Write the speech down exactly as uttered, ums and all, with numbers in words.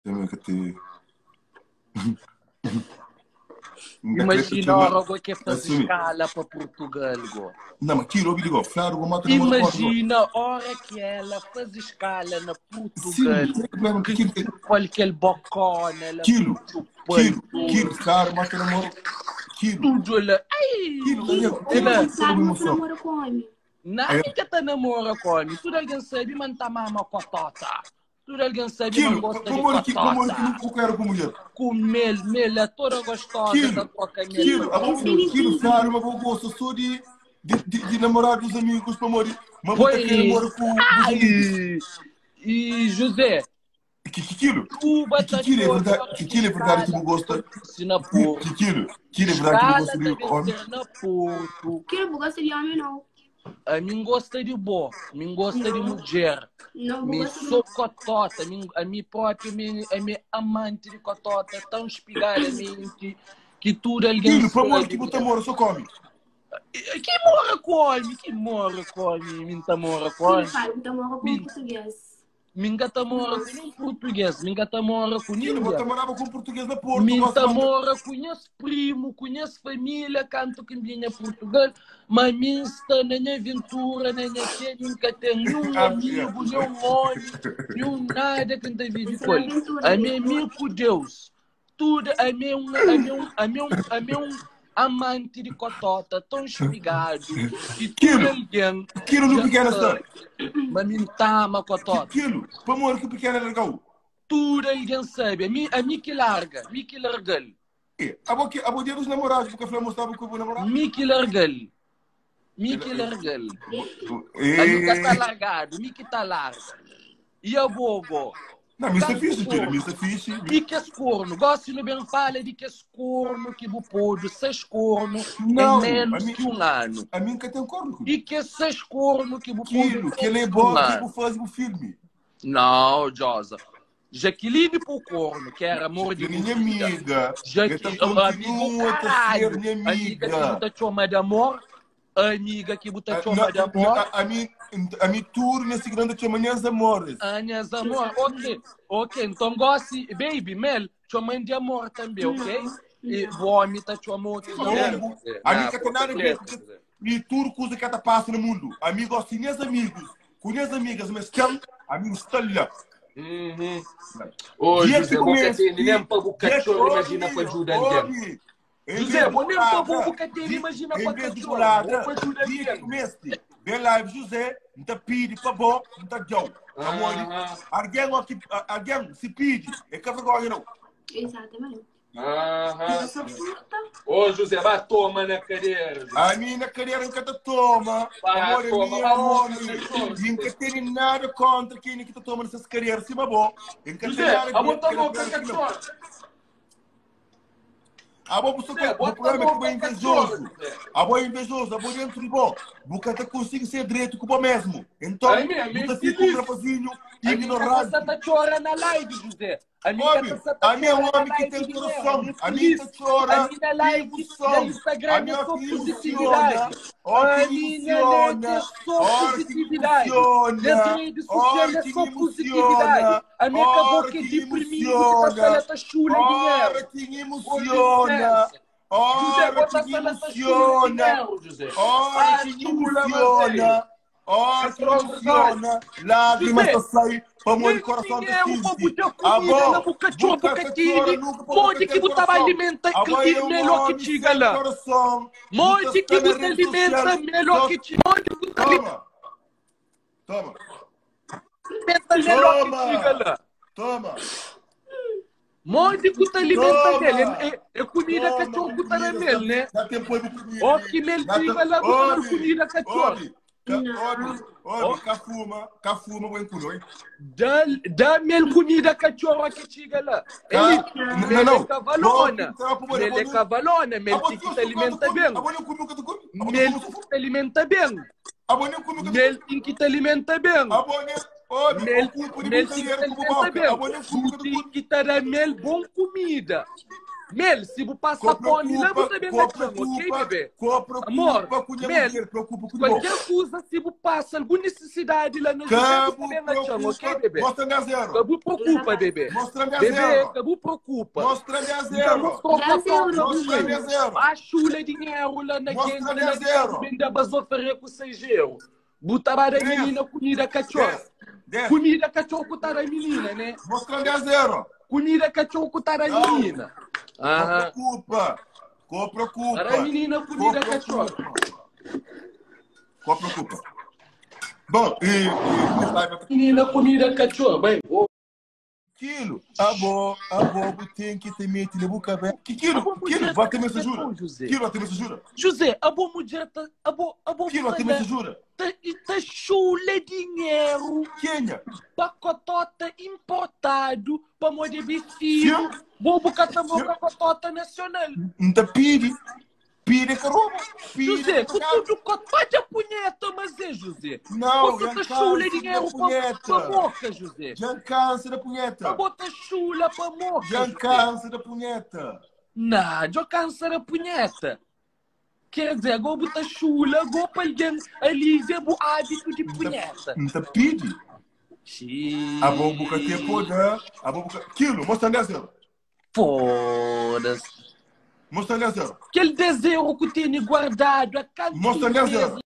Também que te... Imagina a hora que é fazer escala para Portugal. Go. Não, mas tira o vídeo, claro, vou matar Imagina a hora que ela faz escala na Portugal. Sim, que que qualquer bocona, ela Quilo, quilo, quilo, claro, mata namoro. Quilo. Tudo ela. Ai! Quilo, ela sabe não namora com homem. Nada que tá namora com homem. Tudo alguém sabe, mas tá mama com a tota. Tudo alguém sabe, Quilo, mas gosta de como que batata. como que não quero com mulher. Com mel, mel é toda gostosa. Quilo, da coca mel. quilo, a bom quilo, claro, mas vou gosto só de de, de, de namorar dos amigos para morir. Mas vou ter que namorar com os amigos. E José, que quilo? Cuba que quilo é verdade? Que quilo é verdade que tu gosta? Que quilo? Quilo é verdade que tu gosta de na Porto. Quilo gosta de homem não. A mim gosta de boa, a mim gosta de mulher. Não, me sou cotota, a mim própria, a minha amante de cotota, tão espigadamente que tudo alguém Quilo, para amor que você mora, só come. Que mora come, que mora come, minta mora come. Minta mora com português. Minga tá mora com português, minga tá mora com ninguém. Você morava com português na Porto. Minta mora conhece primo, conhece família, canto que vinha a Portugal, mas minha está na minha aventura, na minha tia, nunca tem nenhum amigo, nenhum homem, nenhum nada que não vive com ele. A minha amigo com Deus, tudo, a minha um, a minha a minha a minha amante de cotota, tão espigado, e tudo alguém... Quilo no pequeno está. Mas me tama cotota. Quilo, para amor que pequeno é legal. Tudo alguém sabe, a mim, a mim que larga, a mim que larga ele. A boa a boa dia dos namorados, porque a Flávia mostrava que eu vou namorar. A mim que larga ele. A mim que larga ele. A mim que está largado, a mim que está largo. E a bogo. Não, isso é fixe, tio, isso é fixe. E que escorno, gosto de bem fala de que escorno que vou pôr, seis corno não, em menos que um ano. A mim que tem corno. E que seis corno que vou pôr. Que ele é bom que vou fazer o filme. Não, Josa. Jaqueline pro corno, que era amor de minha amiga. Jaqueline, amiga, caralho. Amiga que botou chama de amor. Amiga que botou chama de amor. A mim, a mim tour nesse grande chama Minhas Amores. Minhas Amores, ok. Ok, então gosto, baby, Mel, chama de amor também, ok? E homem tá chamando de amor. A mim que tem nada a ver e tudo coisa que passa no mundo. A mim gosto de minhas amigos. Com minhas amigas, mas tem amigos estalha. Uhum. Hoje, José, você tem nem para o cachorro, imagina para ajudar alguém. José, vou nem para o cachorro, imagina para o cachorro. Vou ajudar alguém. Bem live, José, não está pedindo para bom, não está dão. Amor, alguém se pede, é que vergonha não. Exatamente. Aham. Ô, José, vai toma na cadeira. A minha na cadeira nunca te toma. Amor, é minha homem. Nunca tem nada contra quem que te toma nessas cadeiras. Sim, mas bom. José, a boa tá bom, cachorro. A boa pessoa que o problema é que é invejoso. A boa é invejoso, a boa dentro de bom. Nunca te consigo ser direito com o mesmo. Então, nunca fica um rapazinho ignorado. Você tá chorando na live, José. A minha homem que tem coração, a minha que chora, a minha live no Instagram é só positividade. A minha é só positividade. Nas redes sociais é só positividade. A minha acabou que deprimida, que tá falando chula dinheiro. Ora que emociona. Ora que emociona. Ora que emociona. Ora que emociona. Lágrimas a sair. Vamos de coração de cinze. A boa, cachorro, cachorro, monte que você alimenta que melhor que tiga lá. Monte que você alimenta melhor que tiga. Toma. Toma. Alimenta melhor que tiga lá. Toma. Monte que você alimenta dele. É comida cachorro que tá na mel, né? Ó que mel tiga lá, você comida cachorro. Olha, olha, cafuma, cafuma, bem culo, hein? Dá, dá mel comida cachorro que chega lá. Ele, não, não. Cavalona. Ele é cavalona, mel que te alimenta bem. Mel que te alimenta bem. Mel que te alimenta bem. Mel que te alimenta bem. Tu tem que dar mel bom comida. Mel, se você passa fome, não você também vai chango, ok, bebê? Amor, Mel, qualquer coisa, se você passa alguma necessidade lá no José, você também vai chango, ok, bebê? Mostra a zero. Cabu preocupa, bebê. Mostra a Bebê, zero. Cabu preocupa. Mostra a Então, zero. mostra Mostra a zero. a chula dinheiro lá na Mostra gente, a lá zero. vende a basoferia com seis euros. Botava a menina comida cachorro. Desce. Comida cachorro com a menina, né? Mostra a zero. Comida cachorro com a menina. Ah. Preocupa. Qual preocupa? Para a menina comida cachorro. Qual preocupa? Bom, e... Menina comida cachorro, bem. Quilo, a boa, a boa, tem que te meter na boca, velho. Que quilo, quilo, vai ter me jura. Quilo, vai ter me jura. José, a boa mulher tá, a boa, a boa. Quilo, vai ter me jura. Tá, tá chula dinheiro. Quenha. Pacotota importado para moeder bifinho. Vou buscar também pacotota nacional. Não te pide. Pide que rouba. José, com tudo cotote a punheta, mas é, José. Não, você tá chula dinheiro para morca, José. Já cansa da punheta. Para botar chula para morca. Já cansa da punheta. Não, já cansa da punheta. Quer dizer, agora botar chula, agora para alguém ali ver o hábito de punheta. Não te pide. A boca tem poder. A boca. Quilo, mostra a zero. Foda-se. Mostra a zero. Aquele desenho que tem guardado a canto Mostra a zero.